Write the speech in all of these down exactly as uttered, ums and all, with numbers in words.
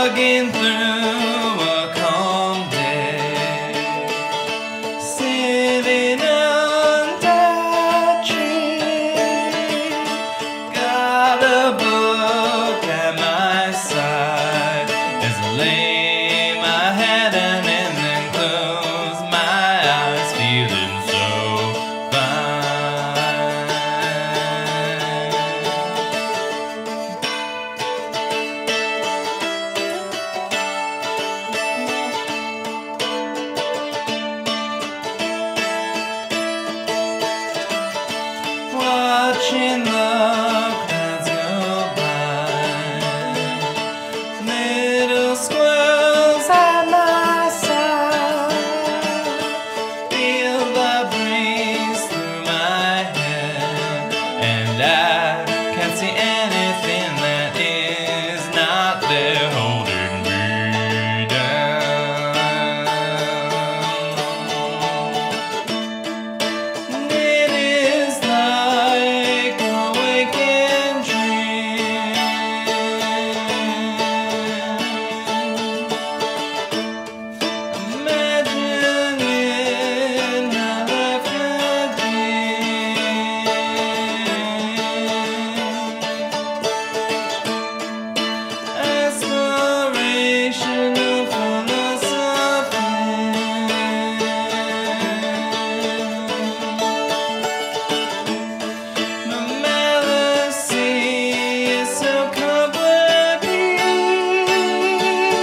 slogging through a calm day, sitting under a tree, got a book at my side as I lay my head and then close my eyes, feeling so fine. Watching the crowds go by, little squirrels at my side, feel the breeze through my hair, and I can't see anything that is not there holding me down. It is like a waking dream, imagining how life could be. Aspirational philosophy. The melody is so complicated.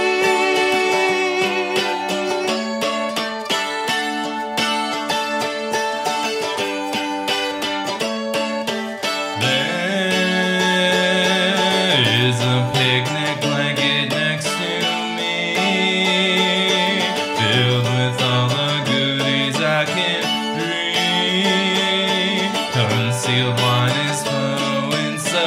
There is a picnic blanket next to me, filled with all the goodies I can dream. Concealed wine is flowing so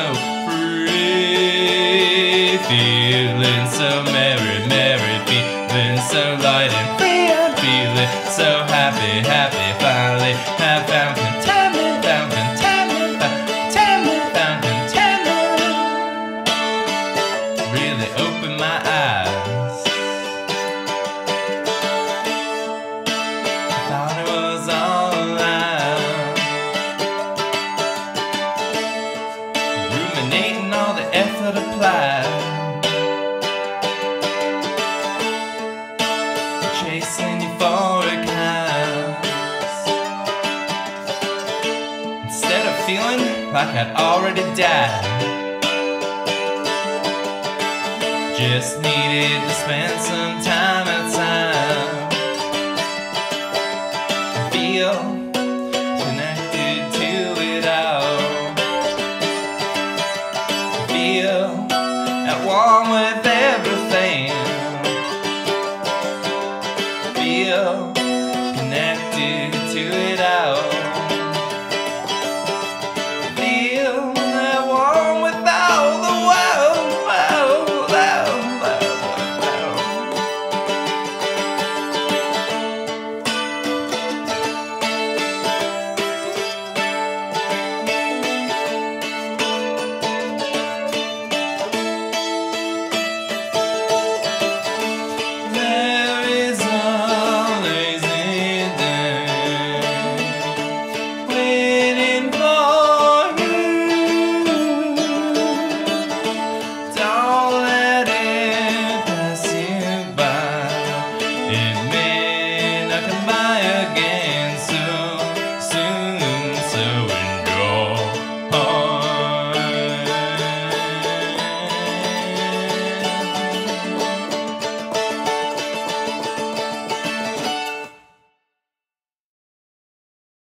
free, feeling so merry, merry, feeling so light and free. I'm feeling so happy, happy, finally have found contentment, found contentment, found contentment, found contentment. Really opened my eyes. I thought it was all around, ruminating all the effort applied, chasing euphoric highs, instead of feeling like I'd already died. Just needed to spend some time outside and feel connected to it all, feel at one with